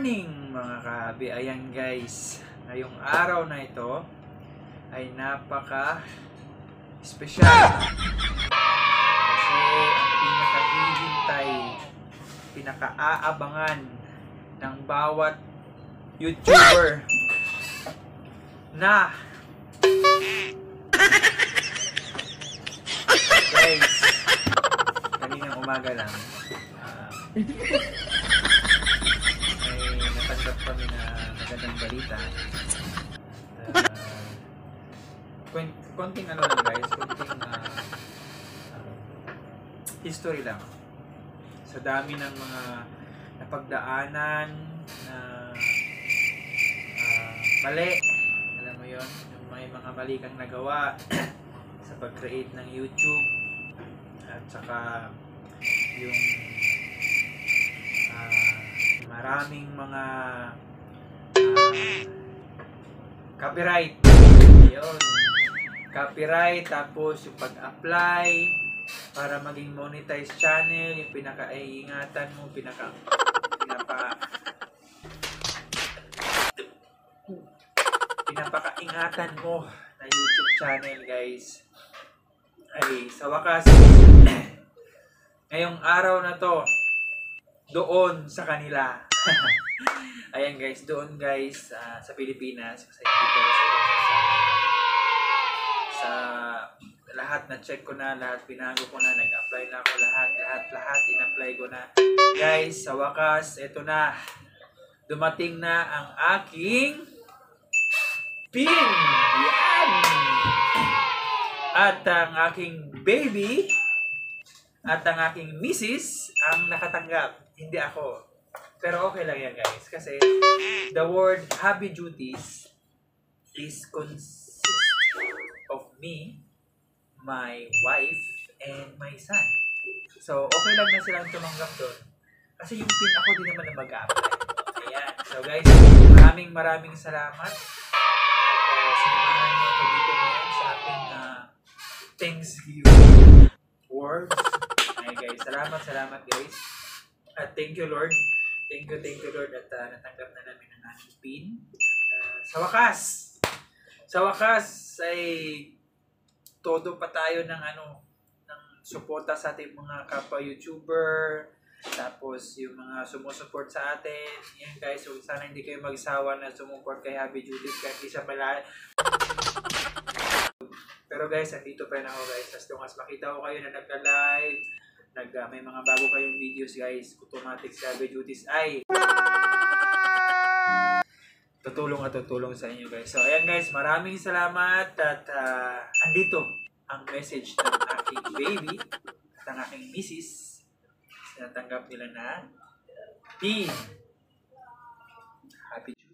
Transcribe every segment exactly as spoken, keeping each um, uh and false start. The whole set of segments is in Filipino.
morning mga kahabi. Ayan guys, ngayong araw na ito ay napaka special kasi ang pinakahihintay, pinaka-aabangan ng bawat YouTuber na guys, kaninang umaga lang uh, natanggap kami na magandang balita. Uh, konting ano lang guys, konting uh, uh, history lang. Sa dami ng mga napagdaanan na uh, mali, alam mo yon, yung may mga mali kang nagawa sa pag-create ng YouTube at saka yung uh, maraming mga uh, copyright, yun, copyright, tapos yung pag-apply para maging monetized channel, yung pinaka-iingatan mo, pinaka pinapa pinapaka-ingatan mo na YouTube channel guys, ay sa wakas ngayong araw na to doon sa kanila. Ayan guys, doon guys uh, sa Pilipinas, kasi dito sa, sa lahat na check ko na, lahat pinago ko na, nag-apply na ako, lahat, lahat, lahat in-apply ko na. Guys, sa wakas, eto na, dumating na ang aking pin! Yan! At ang aking baby at ang aking missus ang nakatanggap, hindi ako. Pero okay lang yan guys, kasi the word Happy Duties is consist of me, my wife, and my son. So okay lang na silang tumanggap doon, kasi yung pin ako din naman na mag-a-apply. Ayan. So guys, maraming maraming salamat. Uh, sinamahan niyo ako dito ngayon sa ating uh, Thanksgiving words. Ay guys, salamat, salamat guys. At thank you Lord. Thank you, thank you Lord at uh, natanggap na namin ang ating pin. Uh, sa wakas, sa wakas ay todo pa tayo ng ano, ng suporta sa ating mga kapwa YouTuber, tapos yung mga sumusupport sa atin. Yan guys, so sana hindi kayo magsawa na sumuport kay Happy Duties kahit isa pala. Pero guys, andito pa rin ako guys. As long as makita ko kayo na nagka-live, nag, uh, may mga bago kayong videos guys, automatic si Happy Duties ay tutulong at tutulong sa inyo guys. So ayan guys, maraming salamat at uh, andito ang message ng aking baby at ang aking missus. Natanggap nila na pin. Happy Duties.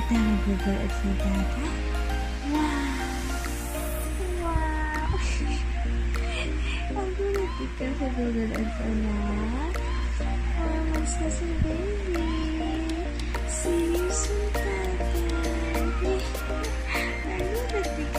Tama Google at si Tata? Wow! Wow! Ang gulat ka sa Google at anak. Oh, mas na si baby. See you soon, Tata. Ang gulat ka.